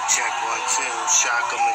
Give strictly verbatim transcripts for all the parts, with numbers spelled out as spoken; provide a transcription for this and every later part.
Check one, two, shock 'em.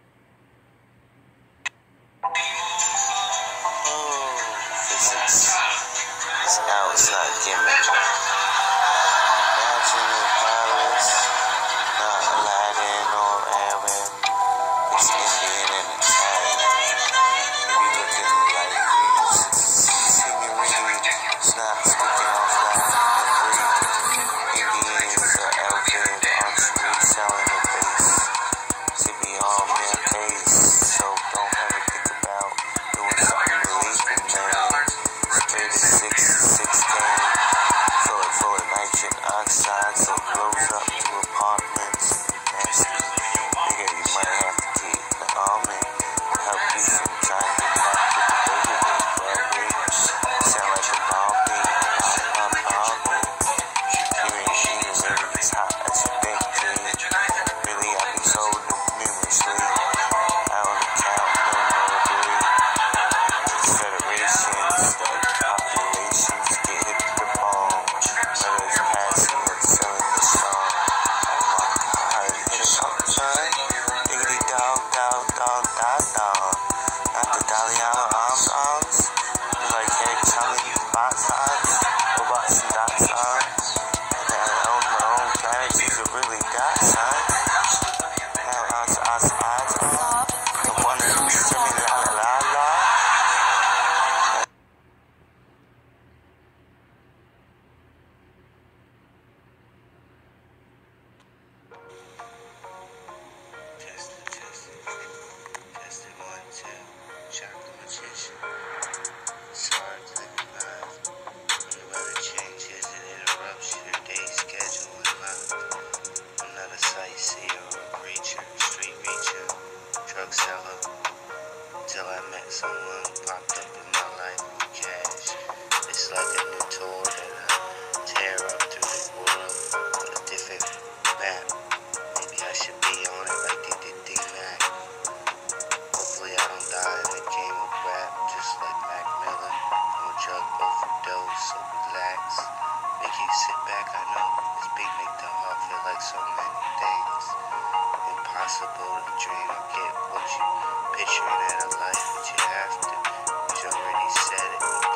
Oh, physics. It's out, it's not gimmick. Imagine the palace, not Aladdin or Arab. It's Indian and Italian. You be looking like you senorita. It's not speaking off loud. Indians are Elvin, entree selling the base. To be on their face, so don't ever think about doing something illegal, man. Straight to six, six game, fill it full of nitrogen oxide, so it blows up to apartments. Nasty. Nigga, you might have to get the army to help you from trying to get back to the baby, baby. Sound like a Barbie, I'm Barbie. You ain't even really as hot as you think, dude. Really, I've been told numerously. Out on the count, memorably. Federations, the populations get hit with the bomb. Others passing and selling the song. Oh my god, hit it up, son. Diggity dog, dog, dog, dog, dog. Not the Daliano arms, arms. You like hair telling you box odds, robots and dots on. And I own my own planet, you could really got, son. Now odds, odds, odds, odds. The one that you tell me la la la la. Test it, test it. Test it, one, two. Shock 'em attention. Sorry to the live. When the weather changes, an interruption in day schedule in mind. I'm not a sightseer or a preacher, street reacher, drug seller. Till I met someone who popped up in my life with cash. It's like a new tour that I tear up through the world with a different map. Maybe I should be on it like they did D-Mac. Hopefully I don't die in the game of rap, just like Mac Miller. I'm a drug overdose, so relax. Make you sit back, I know. This beat make the heart feel like so many things. Impossible to dream or get what you picturing in a life, but you have to. You already said it.